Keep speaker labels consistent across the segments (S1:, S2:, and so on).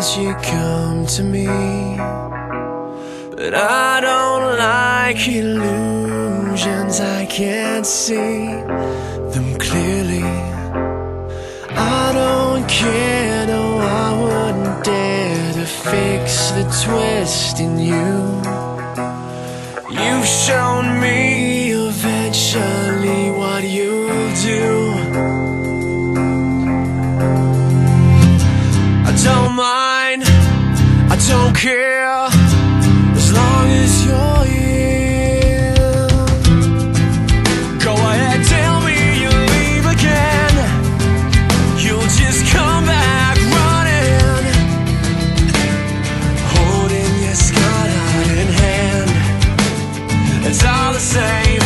S1: as you come to me, but I don't like illusions. I can't see them clearly. I don't care, no, I wouldn't dare to fix the twist in you. You've shown me eventually what you'll do. I don't mind, I don't care, as long as you're here. Go ahead, tell me you'll leave again. You'll just come back running, holding your scarred heart in hand. It's all the same,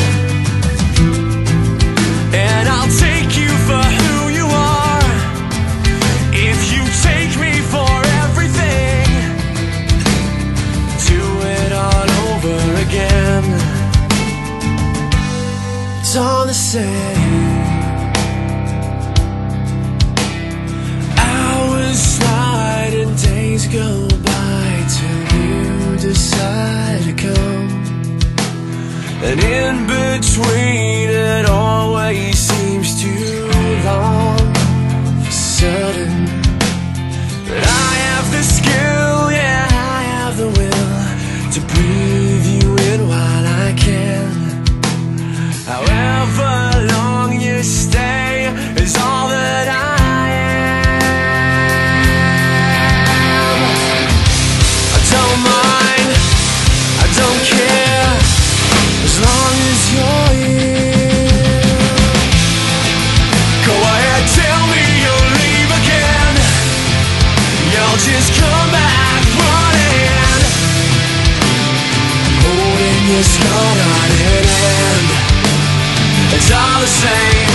S1: and I'll take you for who you are. If you take me for everything, do it all over again. It's all the same. Hours slide and days go by till you decide to come. And in between it always seems too long for certain. But I have the skill, yeah, I have the will to breathe you in while I can. However long you stay is all that I am. I don't mind, I don't care, as long as you're here. Go ahead, tell me you'll leave again. You'll just come back running, holding your scarred heart in hand. It's all the same.